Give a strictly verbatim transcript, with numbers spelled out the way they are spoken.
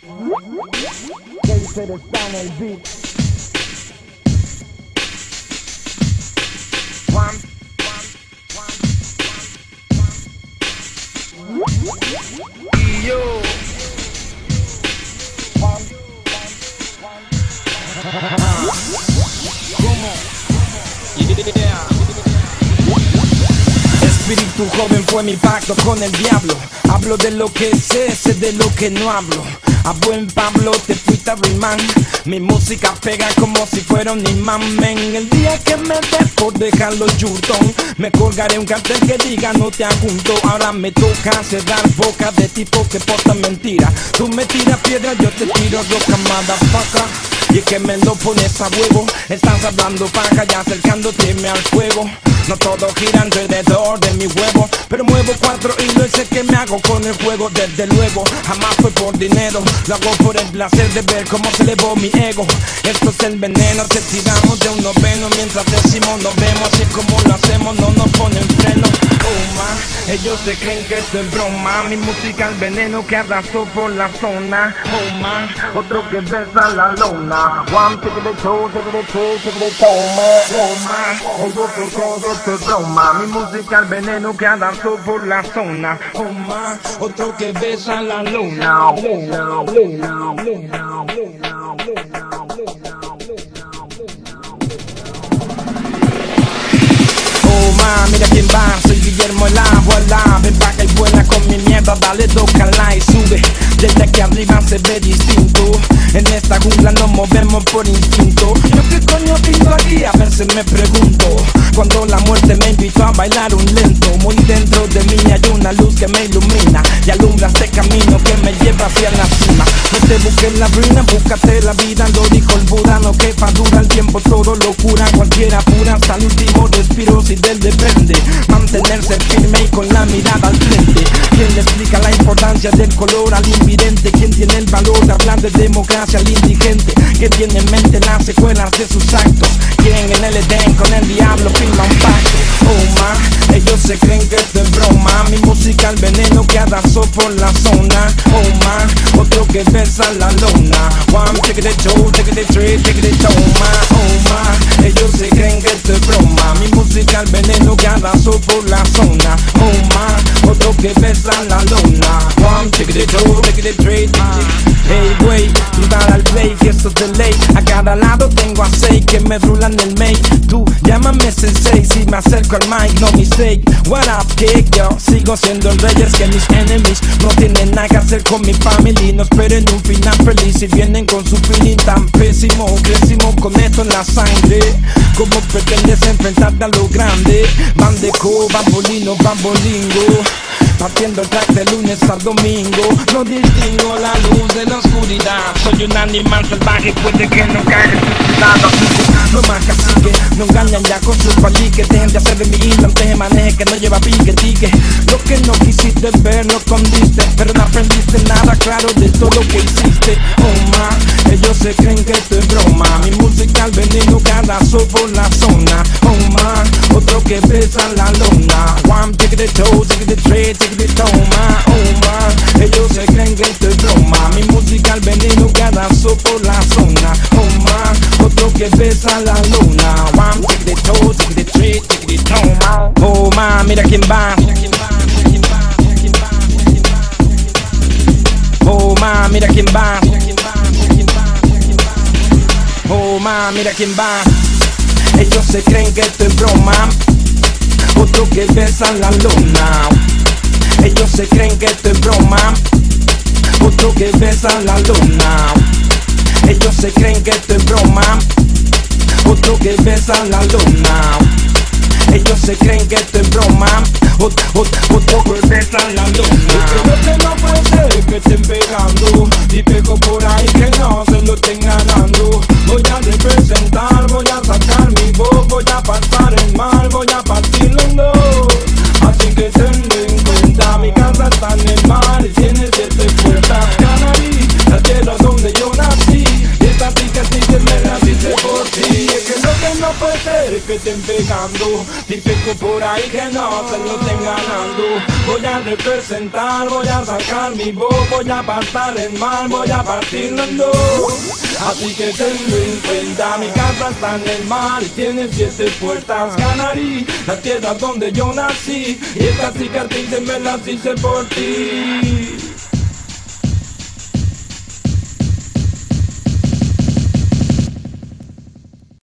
Gangster está en el beat. Juan, y yo. Juan, ¿cómo? Yeah. Espíritu joven fue mi pacto con el diablo. Hablo de lo que sé, sé de lo que no hablo. A buen Pablo te fuiste a rimar. Mi música pega como si fuera un imán, men. El día que me des por dejarlo yurtón, me colgaré un cartel que diga no te adjunto. Ahora me toca cerrar boca de tipo que porta mentira. Tú me tiras piedra, yo te tiro roca, motherfucker. Y es que me lo pones a huevo. Estás hablando paja y acercándote al fuego. No todo gira alrededor de mi huevo, pero muevo cuatro hilos y sé que me hago con el juego. Desde luego, jamás fue por dinero. Lo hago por el placer de ver cómo se elevó mi ego. Esto es el veneno, te tiramos de un noveno. Mientras decimos nos vemos, así como lo hacemos, no nos ponen freno. Oh ma, ellos se creen que esto es broma. Mi música el veneno que arrasó por la zona. Oh ma, otro que besa la lona. One, take it, two, take it, three, take it, oh ma, ellos se creen que esto es broma. Mi música el veneno que arrasó por la zona. Oh ma, otro que besa la luna. Luna, luna, luna, luna, luna, luna. Oh ma, mira quién va, soy Guillermo el Abuela. Ven pa' que hay buena con mi mierda, dale, tócala y sube. Desde aquí arriba se ve distinto. En esta jungla nos movemos por instinto. ¿Yo qué coño pinto aquí? A ver si me pregunto. Cuando la muerte me invitó a bailar un lento, muy dentro de mí hay una luz que me ilumina y alumbra este camino que me lleva hacia la cima. No te busques la ruina, búscate la vida, lo dijo el Buda. No quepa dura el tiempo, todo lo cura, cualquiera pura hasta el último respiro, si del depende mantenerse firme y con la mirada al frente. ¿Quién le explica la importancia del color al invidente? ¿Quién tiene el valor de hablar de democracia al indigente? ¿Quién tiene en mente las secuelas de sus actos? ¿Quién en el Edén con el diablo firma un pacto? Oh ma, ellos se creen que esto es broma. Mi música el veneno que arrasó por la zona. Oh ma, otro que besa la lona. One, take it, two, take it, three, take it, oh ma, oh ma, ellos se creen que esto es broma. Mi música el veneno que arrasó por la zona. Oh ma, otro que besa la lona. One, take it, two, take it, three, take it. Hey wey, dar al play, que esto es de ley. A cada lado tengo a seis que me rulan el make. Tú llámame sensei si me acerco al mic, no mistake. What up kick, yo sigo siendo el rey, es que mis enemies no tienen nada que hacer con mi family. No esperen un final feliz si vienen con su feeling tan pésimo. Crecimos con esto en la sangre. ¿Cómo pretendes enfrentarte a lo grande? Bandeco, bambolino, bambolingo, partiendo el track de lunes al domingo. No distingo la luz de la oscuridad. Soy un animal salvaje, puede que no caiga suicidado. No más cacique, no engañan ya con sus paliques. Dejen de hacer de mi isla un teje maneje que no lleva pique, tique. Lo que no quisiste ver lo escondiste, pero no aprendiste nada claro de todo lo que hiciste. Oh ma, ellos se creen que esto es broma. Mi música el veneno que arrasó por la zona. Oh ma, otro que besa la lona. One, take it, two, take it, three, take it, oh ma, oh ma, ellos se creen que esto es broma. Mi música el veneno que arrasó por la zona. Oh ma, otro que besa la luna. One, take it, two, take it, three, take it, oh ma, oh ma, mira quién va. Oh ma, mira quién va. Oh ma, mira quién va. Ellos se creen que esto es broma. Otro que besa la luna. Ellos se creen que esto es broma. Otro que besa la luna. Ellos se creen que esto es broma. Otro que besa la luna. Ellos se creen que esto es broma. Otro, otro, otro que besa la luna. Creo que no puede ser que estén pegando y pego por ahí que no se lo estén ganando. Voy a representar, voy a sacar mi voz, voy a pasar el mal, voy a partirlo en dos. Así que tenlo en cuenta, mi casa está en el mar y tiene siete puertas. Canarí, la tierra donde yo nací, y esta tica sí que me la dice por ti. Es que lo que no no puede ser que estén pegando, típico por ahí que no se lo estén ganando. Voy a representar, voy a sacar mi voz, voy a apartar el mal, voy a partirlo en dos. Así que tenlo en cuenta, mi casa está en el mar y tiene siete puertas. Canarí, la tierra donde yo nací, y estas cicatrices me las hice por ti.